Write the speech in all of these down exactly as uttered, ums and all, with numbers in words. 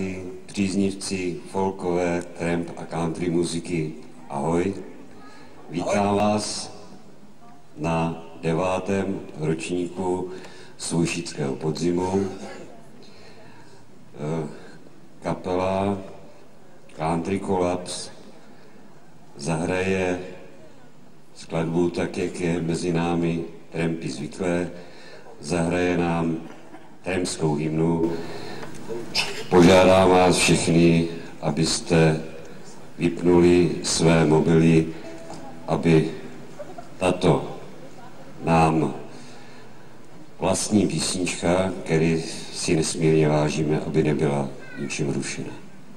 diváci, příznivci folkové, tramp a country muziky, ahoj. Vítám vás na devátém ročníku Svůjšického podzimu. Kapela Country Collapse zahraje skladbu tak, jak je mezi námi trampy zvyklé. Zahraje nám trampskou hymnu. Požádám vás všechny, abyste vypnuli své mobily, aby tato nám vlastní písnička, který si nesmírně vážíme, aby nebyla ničím rušena.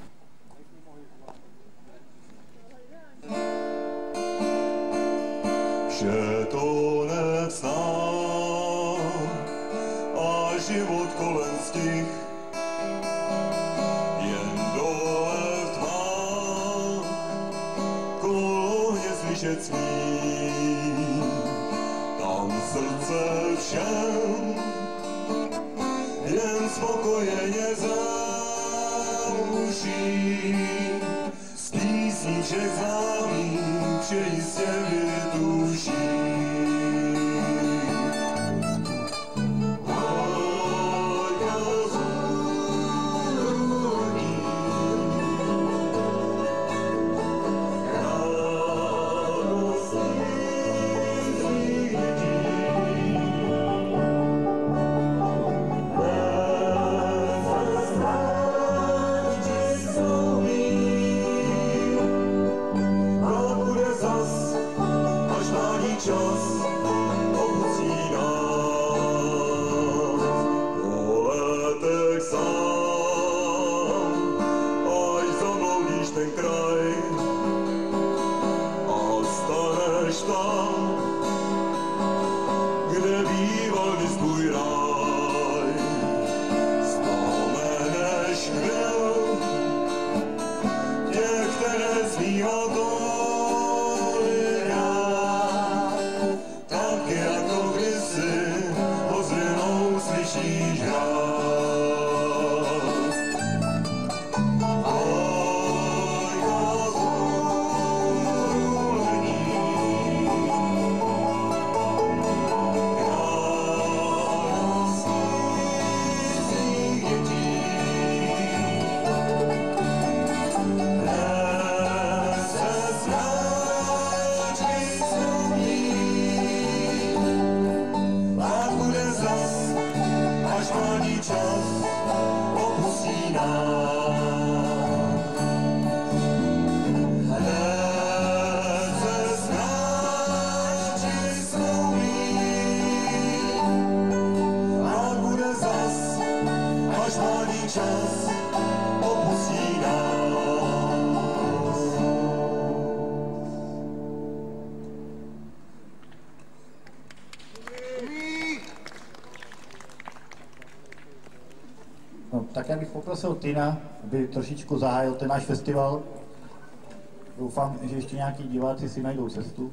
Vše to necná a život kolem stih, jen dole v tmách kolo mě slyšet smí, tam srdce všem jen spokojeně zamuší, z písní všech známých vše jistě vytuší. Tak já bych poprosil Tina, aby trošičku zahájil ten náš festival. Doufám, že ještě nějaký diváci si najdou cestu.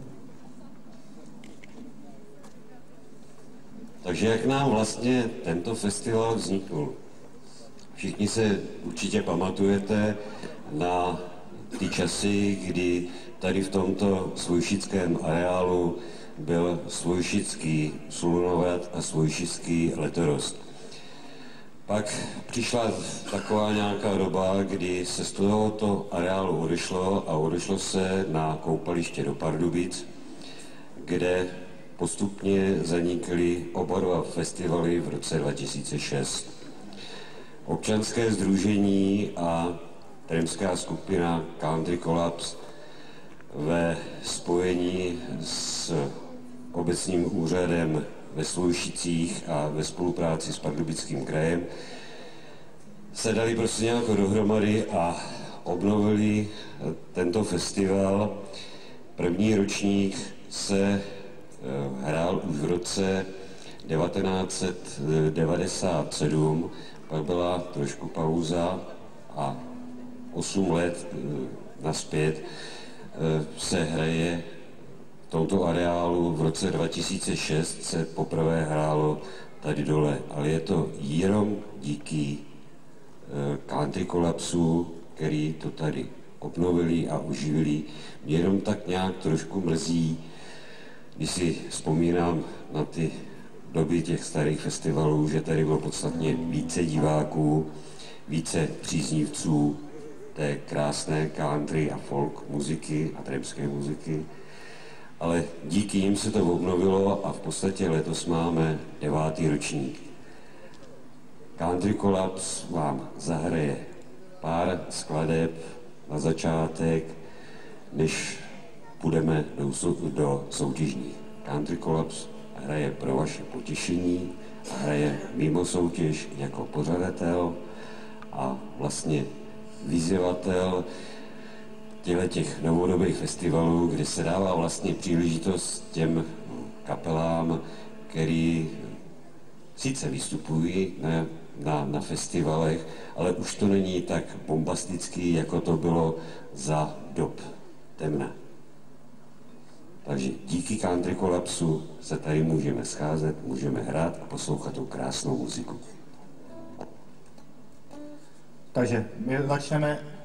Takže jak nám vlastně tento festival vznikl? Všichni se určitě pamatujete na ty časy, kdy tady v tomto svůjšickém areálu byl svůjšický slunovet a svůjšický letorost. Pak přišla taková nějaká doba, kdy se z tohoto areálu odešlo a odešlo se na koupaliště do Pardubic, kde postupně zanikly oba dva festivaly v roce dva tisíce šest. Občanské sdružení a trampská skupina Country Collapse ve spojení s obecním úřadem ve Svůjšicích a ve spolupráci s Pardubickým krajem se dali prostě nějak dohromady a obnovili tento festival. První ročník se hrál už v roce devatenáct set devadesát sedm, pak byla trošku pauza a osm let nazpět se hraje v tomto areálu. V roce dva tisíce šest se poprvé hrálo tady dole, ale je to jenom díky country kolapsu, který to tady obnovili a uživili. Mě jenom tak nějak trošku mrzí, když si vzpomínám na ty doby těch starých festivalů, že tady bylo podstatně více diváků, více příznivců té krásné country a folk muziky a trampské muziky. Ale díky nim se to obnovilo a v podstatě letos máme devátý ročník. Country Collapse vám zahraje pár skladeb na začátek, než půjdeme do, do soutěžní. Country Collapse hraje pro vaše potěšení a hraje mimo soutěž jako pořadatel a vlastně vyzývatel těch novodobých festivalů, kde se dává vlastně příležitost těm kapelám, který sice vystupují na, na, na festivalech, ale už to není tak bombastický, jako to bylo za dob temna. Takže díky Country Collapsu se tady můžeme scházet, můžeme hrát a poslouchat tu krásnou muziku. Takže my začneme